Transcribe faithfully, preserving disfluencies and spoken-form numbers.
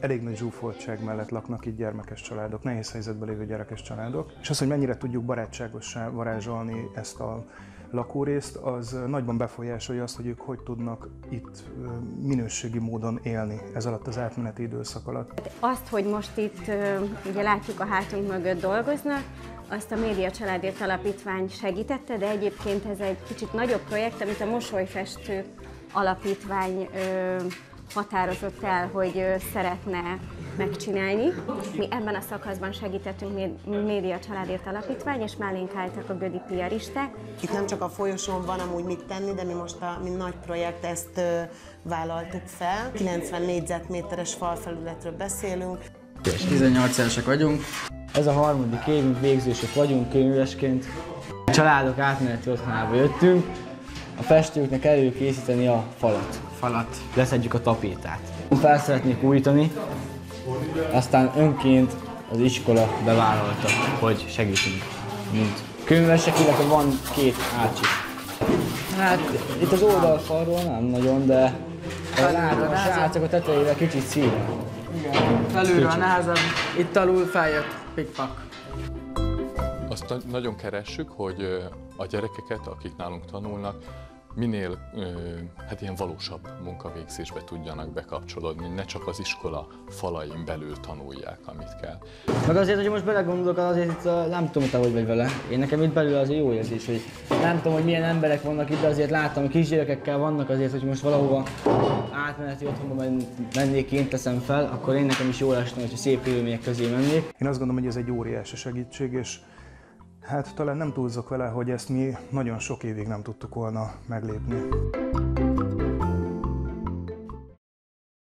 elég nagy zsúfoltság mellett laknak itt gyermekes családok, nehéz helyzetben lévő gyerekes családok. És az, hogy mennyire tudjuk barátságossá varázsolni ezt a lakórészt, az nagyban befolyásolja azt, hogy ők hogy tudnak itt minőségi módon élni ez alatt az átmeneti időszak alatt. Azt, hogy most itt ugye látjuk a hátunk mögött dolgoznak, azt a Média Családért Alapítvány segítette, de egyébként ez egy kicsit nagyobb projekt, amit a Mosolyfestő Alapítvány határozott el, hogy szeretne megcsinálni. Mi ebben a szakaszban segítettünk Média Családért Alapítvány, és mellénk álltak a gödi piaristák. Itt nem csak a folyosón van amúgy mit tenni, de mi most a mi nagy projekt ezt ö, vállaltuk fel. kilencven négyzetméteres falfelületről beszélünk. tizennyolc évesek vagyunk. Ez a harmadik évünk, végzősök vagyunk könyvesként. A családok átmeneti otthonába jöttünk. A festőknek előkészíteni a falat. falat. Leszedjük a tapétát. Fel szeretnék újítani, aztán önként az iskola bevállalta, hogy segítünk, mint könyvesek, illetve van két ácsi. Hát itt az oldalfalról nem nagyon, de látom a srácok a tetejével kicsit szíve. Igen, felülről a nehezebb, itt alul feljött pikpak. Azt nagyon keressük, hogy a gyerekeket, akik nálunk tanulnak, minél hát ilyen valósabb munkavégzésbe tudjanak bekapcsolódni, ne csak az iskola falain belül tanulják, amit kell. Meg azért, hogy most belegondolok, azért itt nem tudom, te hogy vagy vele. Én nekem itt belül az jó érzés, hogy nem tudom, hogy milyen emberek vannak itt, de azért láttam, hogy kisgyerekekkel vannak azért, hogy most valahova átmeneti otthonba mennék, én teszem fel, akkor én nekem is jól esne, hogyha szép körülmények közé mennék. Én azt gondolom, hogy ez egy óriási segítség, és hát talán nem túlzok vele, hogy ezt mi nagyon sok évig nem tudtuk volna meglépni.